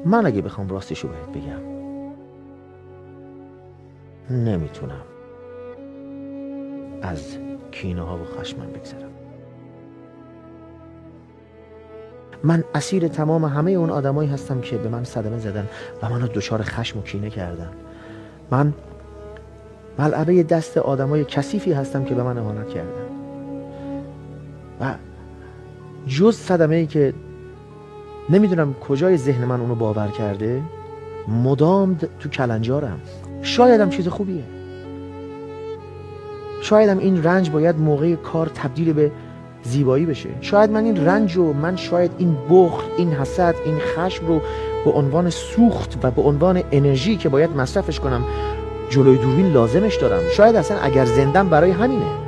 من اگه بخوام راستشو بهت بگم نمیتونم از کینه ها و خشمم بگذرم. من اسیر تمام همه اون آدمایی هستم که به من صدمه زدن و منو دچار خشم و کینه کردن. من ملعبه دست آدمای کثیفی هستم که به من اهانت کردن و جز صدمه‌ای که نمیدونم کجای ذهن من اونو باور کرده مدام تو کلنجارم. شایدم چیز خوبیه، شایدم این رنج باید موقع کار تبدیل به زیبایی بشه. شاید من این رنج و شاید این بخل، این حسد، این خشم رو به عنوان سوخت و به عنوان انرژی که باید مصرفش کنم جلوی دوربین لازمش دارم. شاید اصلا اگر زندم برای همینه.